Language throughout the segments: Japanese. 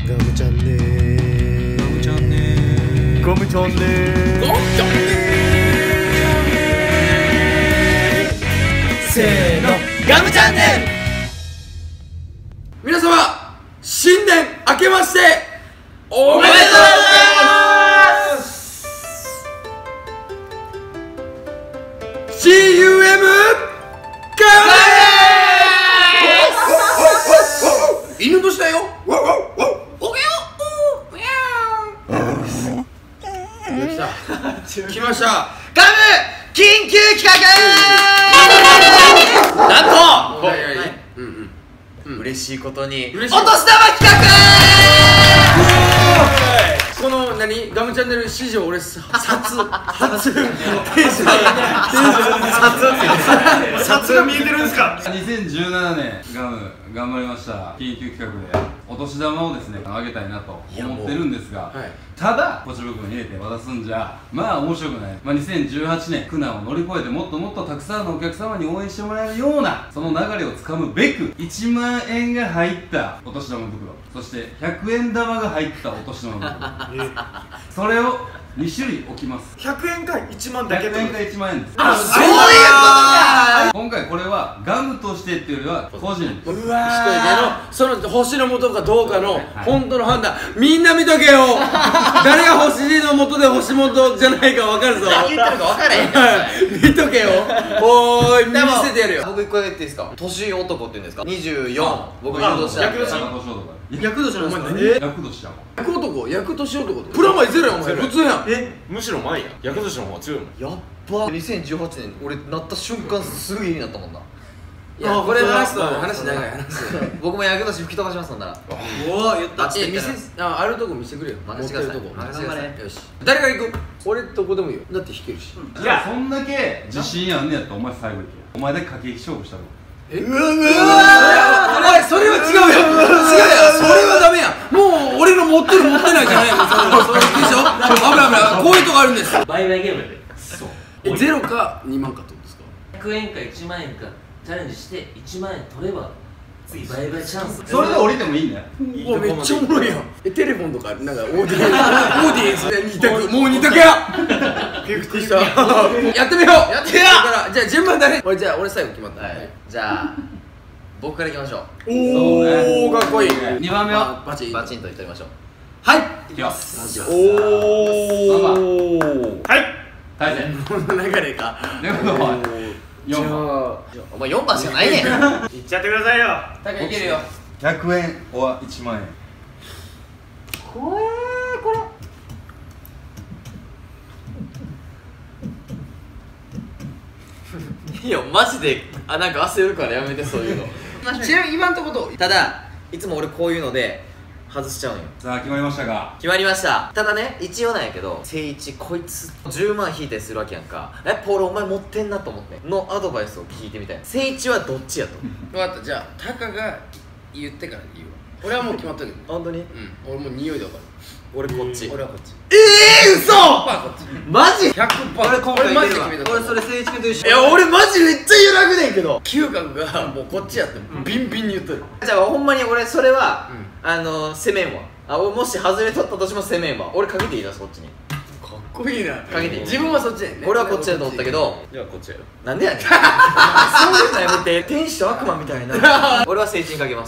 ガムチャンネルガムチャンネルガムチャンネルガムチャンネルせーのガムチャンネル。 皆様新年明けましておめでとうございます。 CUM ガム犬年だよ。おけよ。来ましたガム緊急企画。なんと嬉しいことにお年玉企画。この何ガムチャンネル史上俺初テンション札が見えてるんですか。 2017年ガム頑張りました。緊急企画でお年玉をですねあげたいなと思ってるんですが、ただポチ袋に入れて渡すんじゃまあ面白くない。2018年苦難を乗り越えてもっともっとたくさんのお客様に応援してもらえるようなその流れをつかむべく1万円が入ったお年玉袋、そして100円玉が入ったお年玉袋それを2種類置きます。 100円か1万だけ。 100円か1万円です。 そういうことか。 今回これはガムとしてっていうよりは個人です。 うわ一人でのその星の元かどうかの本当の判断みんな見とけよ。誰が星の元で星元じゃないか分かるぞ。 何言ってるか分からへん見とけよ。おーい見せてやるよ。 僕一個言っていいですか。年男っていうんですか。24僕役年なんで。 役年役年のお前何？ 役年やもん。 役男役年男プラマイゼロやお前普通やん。 むしろ前や役年の方が強いもん。 やっば2018年俺なった瞬間すぐ家になったもんな。 いやこれ話すと話長い話。 僕も役年吹き飛ばしますんなら。 おお言った。見せあるとこ見せてくれよ。 任せてください。 任せてください。よし誰から行く？俺どこでもいいよ。だって弾けるし。 いやそんだけ自信あんねやったらお前最後行け。お前だけ駆け引き勝負したろ。 うわそれは違うよ。違うよそれはダメや。もう俺の持ってる持ってないじゃないよ。それでしょ。危ないこういうとこあるんです。 売買ゲームでそうゼロか2万かってことですか。 100円か1万円かチャレンジして1万円取れば次売買チャンス。 それで降りてもいいんだよ。 おめっちゃおもろいやん。テレフォンとかなんかオーディエンスで2択もう2択や。ピクティしたやってみよう。やってみよう。じゃあ順番誰？じゃあ俺最後決まった。 じゃあ僕からいきましょう。 おおかっこいい。 2番目はバチンバチンといってみましょう。 はいいきます。 おおはい対戦この流れか。 レフトは4番。 お前4番しかないねん。 いっちゃってくださいよ。 いけるよ。 100円は1万円。 いやマジでなんか焦るからやめてそういうの。 ちなみに今んとこどう？ ただいつも俺こういうので外しちゃうんよ。 さあ決まりましたか。 決まりました。ただね一応なんやけど誠一こいつ10万引いたりするわけやんか。やっぱ俺お前持ってんなと思ってのアドバイスを聞いてみたい。誠一はどっちやと。 分かった。じゃあタカが言ってから言うわ。俺はもう決まったけど。 本当に？ 俺もう匂いで分かる。 俺こっち。 俺はこっち。 嘘マジ 100%。 俺マジで決めた。 俺それ誠一君と一緒。 いや俺マジめっちゃ揺らぐねんけど嗅覚がもうこっちやってビンビンに言っとる。 じゃあほんまに俺それは攻めんわ。俺もし外れ取ったとしても攻めんわ。俺かけていいだそっちに。 かっこいいな。 かけていい。 自分はそっちやんね。 俺はこっちだと思ったけど。 じゃあこっちやよ。 なんでやねんそういうのやめて。天使と悪魔みたいな。俺は誠一にかけます。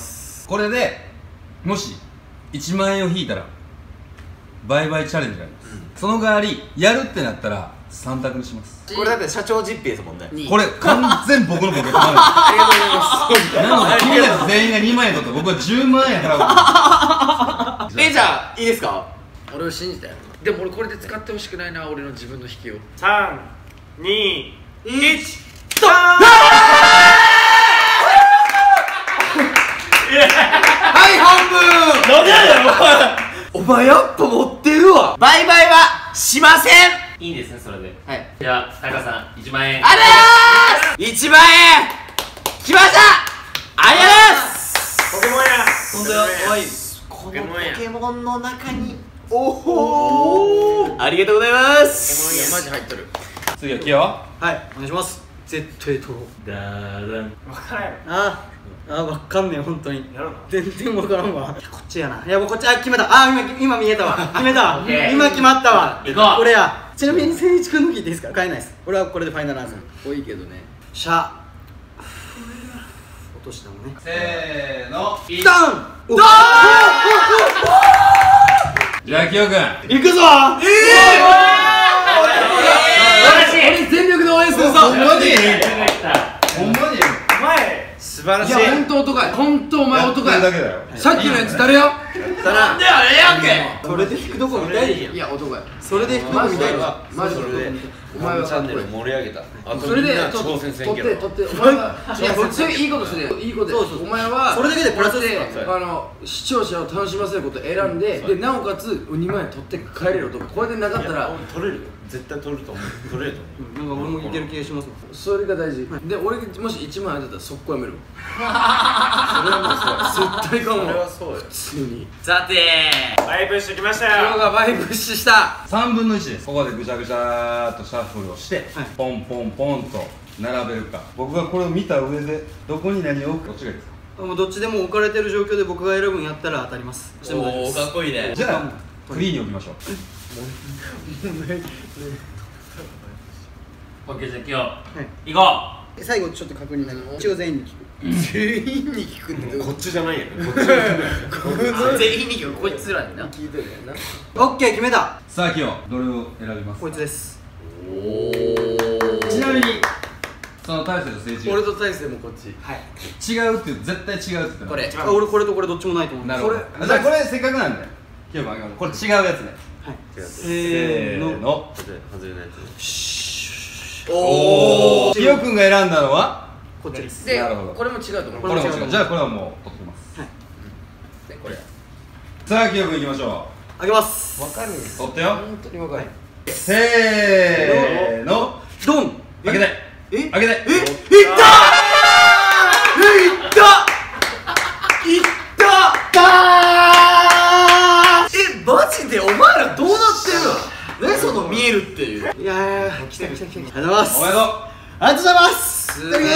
これでもし1万円を引いたら売買チャレンジがあります。その代わりやるってなったら3択にします。 これだって社長実費ですもんね。 これ完全僕のポケットマネーありがとうございます。 なので君たち全員が2万円取って僕は10万円払う。 じゃあいいですか。 俺を信じたよ。でも俺これで使ってほしくないな俺の自分の引きを。 3、2、1。 はい半分。 なんでやろお前やっぱ持ってるわ。売買はしません。 いいんですねそれで。 はい。 じゃあタカさん1万円。 あれー1万円来ました。ありがとうございます。 ポケモンや。 本当よ。おいこのポケモンの中におおありがとうございます。 マジ入っとる。 次はキヨはいお願いします。 絶対取ろう。 ダーラン。 分からんやろ。分かんねえ、本当に。やろうな。全然分からんわ。こっちやな。いや、もうこっち、決めた。今見えたわ。決めたわ。今決まったわ。 行こう。 これや。ちなみに誠一君の聞いていいですか？変えないです。俺はこれでファイナルアンサー。 多いけどね。 シャ。落としたもんね。 せーのダン。 じゃあキヨくん行くぞ。 俺全力で応援するぞ。 ほんまにほんまに前。素晴らいや、本当男や。本当お前男や。 だけだよ。 さっきのやつ誰や？ なんであれやんけ。それで引くとこ見たいじゃん。 いや、男や。 それで引くとこ見たいじゃん。 マジで。お前はチャンネル盛り上げた。 それで取ってお前がいやそういういいことするよ。いいことでお前はそれだけでプラスで視聴者を楽しませることを選んででなおかつ2万円取って帰れる男。これでなかったら取れるよ。絶対取ると思う。取れると思う。 なんか俺もいける気がします。 それが大事で俺がもし1万円当てたら速攻やめるわ。それはもう絶対かも。 それはそうよ。 普通にさてバイブしてきましたよ。 今日がバイブッシュした 3分の1です。ここでぐちゃぐちゃっとシャッフルをして、ポンポンポンと並べるか。僕がこれを見た上でどこに何を置くか。どっちがいいですか？ もうどっちでも置かれてる状況で僕が選ぶんやったら当たります。 おお、かっこいいね。 じゃあフリーに置きましょう。 オッケー、じゃあ今日行こ最後ちょっと確認だけど一応全員に聞く。 全員に聞くってこっちじゃないよね。こっち。 う。全員に聞く、こいつらにな。 聞いてるやんな。 オッケー、決めた。 さあキヨどれを選びますか？ こいつです。 ちなみにその大勢と政治俺と大勢もこっち。 はい。 違うって絶対違うって言ってこれ俺これとこれどっちもないと思う。 なるほど。じゃあこれせっかくなんでキヨもあげます。これ違うやつね。 はい。せせーーの。 の。 外れないやおお。キヨくんが選んだのはこっちです。 でなるほどこれも違うと思う。 これも違う。じゃあこれはもう取ってきます。 でこれさあキヨくんいきましょあげます。 わかるんう。取ってよ。 本当にわかる。 せーの。 ドン。 開けて。 え開けて。 いったいったマジでお前らどうなってるの？ね、その見えるっていう。 いやー、来た来た来た。ありがとうございます。 おめでとう。 ありがとうございます。 すげえ。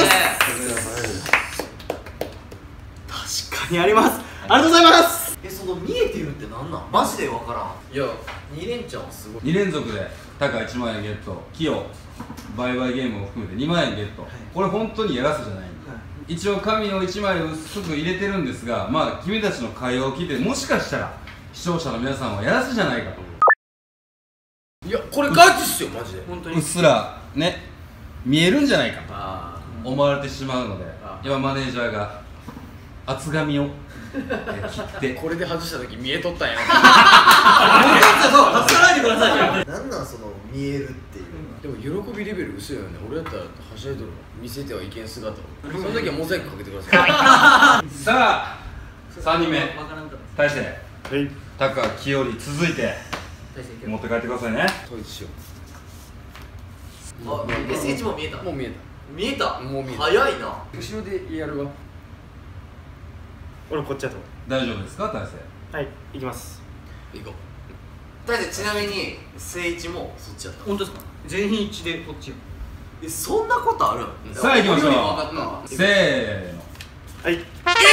確かにあります。ありがとうございます。 その見えてるってなんなん？マジでわからん。いや、2連チャンはすごい。 2連続でタカ1万円ゲット、キヨ売買ゲームを含めて2万円ゲット、これ本当にやらせじゃないんで、一応紙を1枚薄く入れてるんですが、まあ君たちの会話を聞いてもしかしたら視聴者の皆さんはやらせじゃないかといやこれガチっすよマジで。 本当にうっすらね見えるんじゃないかあと思われてしまうので、今マネージャーが厚紙を切ってこれで外した時見えとったんや。 そう、外さないでくださいよ。 あ。なんなんその見えるっていう。 でも喜びレベル薄いよね。俺やったらはしゃいどるの見せてはいけん姿を。その時はモザイクかけてください。 さあ3人目わからんかっ大勢はい。 タカ、キヨに続いて持って帰ってくださいね。 統一しよあ、SH も見えた。 う。もう見え見えた。 もう見えた早いな。 た。後ろでやるわ。 俺こっちだと。 大丈夫ですか大勢？ はい。行きます。 行こだってちなみに聖一もそっちやった。 本当ですか？全員一致でこっち。 そんなことあるん？ さあ行きましょう。 分かったわ。 せーの。 はい。 はい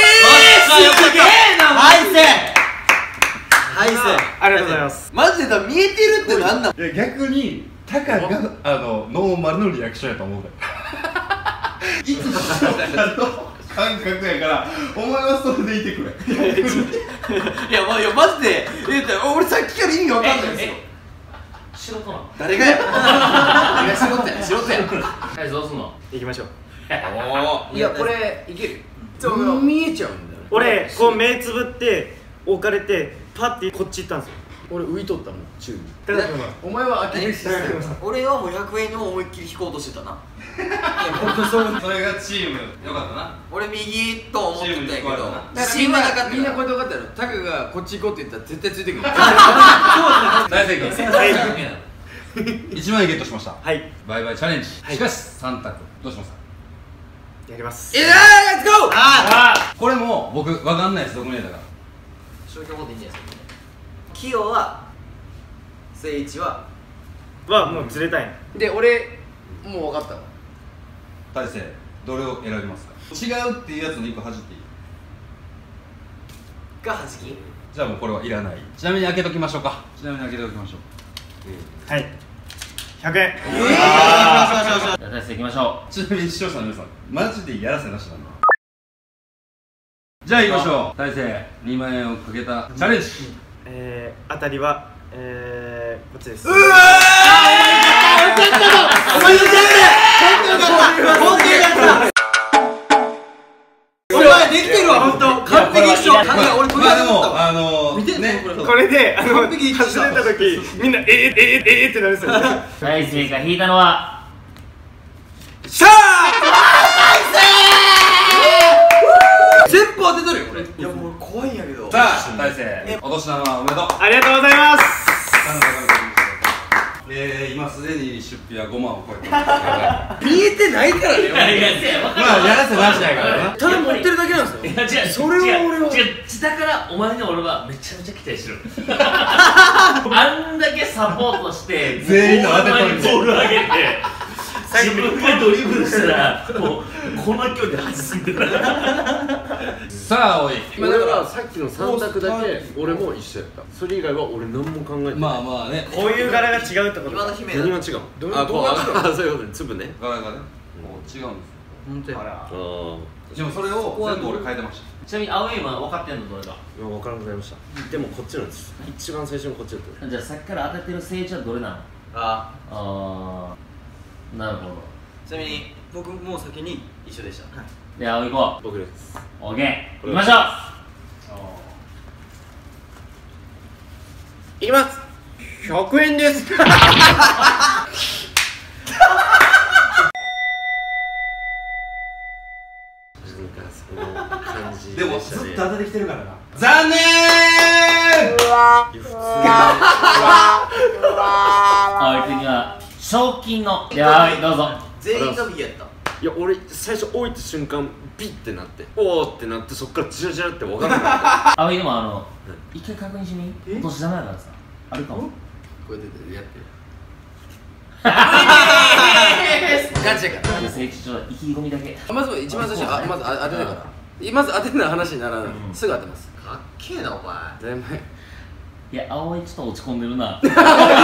せ。はいせ。 ありがとうございます。 マジでだ、見えてるってなんなん？ いや逆にタカがノーマルのリアクションやと思うで。いつも感覚やからお前はそれでいてくれ。 いやマジで俺さっきから意味わかんないですよ。 仕事なの。 誰がや？誰が仕事や？仕事や。 はい、どうすんの。 行きましょう。 いやこれいけるよ。見えちゃうんだよ。 俺こう目つぶって置かれてパッてこっち行ったんですよ。 俺浮いとったもん宙に。 高田君は。 お前は呆れし俺はもう100円にも思いっきり引こうとしてたな。 それがチームよかったな。 俺右と思ってたんやけど自みんな信はなかったみんなこかうやって分かったよ。タカがこっち行こうって言ったら絶対ついてくる。 大勢君はい。 1万円ゲットしました。 はい。 バイバイチャレンジ。 はいしかし3択どうしますか？ やります。 レッツゴー。 これも僕わかんないです。どこに入れたか。 消去法でいいんじゃないですか。キヨは聖一ははもうずれたい。 で俺もう分かったわ。 大勢どれを選びますか？違うっていうやつの1個弾いていい？ がはじき。 じゃあもうこれはいらない。ちなみに開けときましょうか。ちなみに開けておきましょう。 はい100円。 じゃあ大勢いきましょちなみに視聴者の皆さんマジでやらせなしなんだ。じゃあ行きましょう。大勢2万円をかけたチャレンジ。 当たりはこっちです。 お前のお前できてるわ、本当完璧一緒。俺これでも見てね、 これで外れた時みんなってなるんですよ。 大勢が引いたのはシャー全部当てとるよこれ。いやもう怖いんやけど。 さあ大勢お年玉おめでとう。 ありがとうございます。 今すでに出費は5万を超えてます。 見えてないからね。 まあやらせなしやからね。 ただ持ってるだけなんですよ。 違う、 それは俺は違う、だからお前に俺はめちゃめちゃ期待してる。あんだけサポートして全員の当てとるボール上げて自分でドリブルしたらもうこの距離で外すんだよ。 さあおい、 今だからさっきの3択だけ俺も一緒やった。それ以外は俺何も考えてない。 まあまあね、 こういう柄が違うってこと。 今の姫何が違うの？あ、こう、そういうことね、粒ね。 柄がねもう違うんですよ。 本当や。 でもそれを全部俺変えてました。 ちなみに青い馬分かってんのどれだ？ 分からなくなりました。でもこっちなんです。一番最初のこっちだった。 じゃあさっきから当ててる聖地はどれなの？ あなるほど。 ちなみに僕もう先に一緒でした。 で青行こ僕です。 う。オッケー、行きましょう。 いきます。100円です。 でもずっと当ててきてるからな。残念。 青い国は賞金の。はい、どうぞ。 全員が右やった。 いや、俺最初置いた瞬間ビッてなっておーってなって、そっからジラジラって分からなかった。 青いでも一回確認しみ。お年玉やからさあるかも。 これでやってガチやから。 じゃあ聖地ちょっと意気込みだけ。 まず一番最初、まず当てないから。まず当てない話にならない。すぐ当てます。 かっけえなお前。 全部。 いや、青いちょっと落ち込んでるな。 だって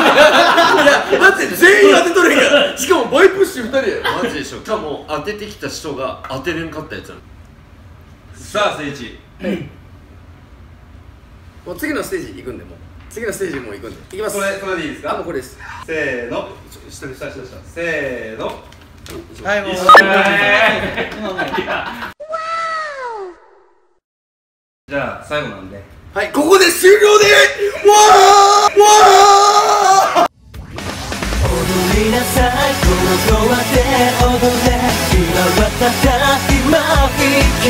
全員当てとるやんから。しかもバイプッシュ2人や。マジでしょ。しかも当ててきた人が当てれんかったやつなの。 さあ聖地。 もう次のステージ行くんで、もう次のステージもう行くんで行きます。 それでいいですか？ もうこれです。 せーの。下せーの。 はい、もうじゃあ最後なんで。 はい、ここで終了でわー踊りなさい、このドアで踊れ。今はただ今を生き